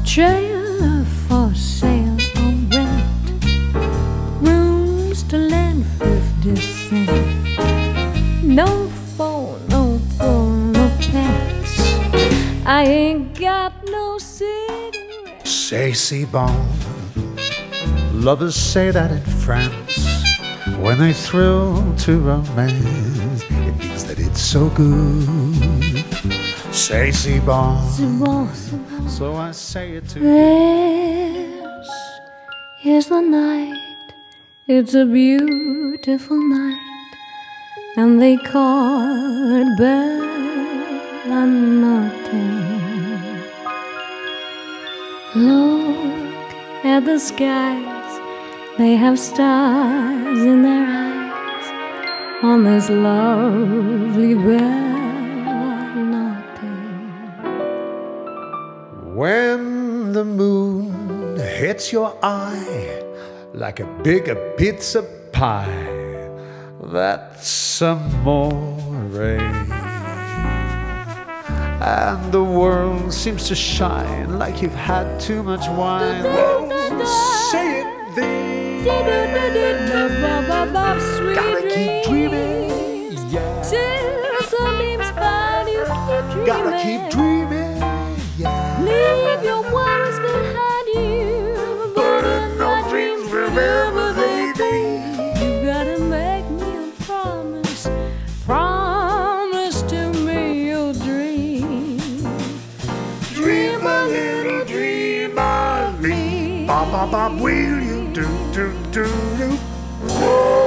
Trailer for sale or rent, rooms to lend 50 cents. No phone, no phone, no pants. I ain't got no cigarettes. Say, C-Bone, lovers say that in France. When they thrill to romance, it means that it's so good. Say, C-Bone, so I say it to you. This is the night, it's a beautiful night, and they call it Bella Notte. Look at the skies, they have stars in their eyes on this lovely Bella Notte. When the moon hits your eye like a big pizza pie, that's amore. And the world seems to shine like you've had too much wine. Say it then. Gotta keep dreaming, yeah. Till sunbeams find you, keep dreaming. Gotta keep dreaming, yeah. Leave your worries behind you, but in my dreams remember they be. You gotta make me a promise, promise to me you'll dream. Dream a little dream of me. Ba ba ba, will you do do do do? Whoa.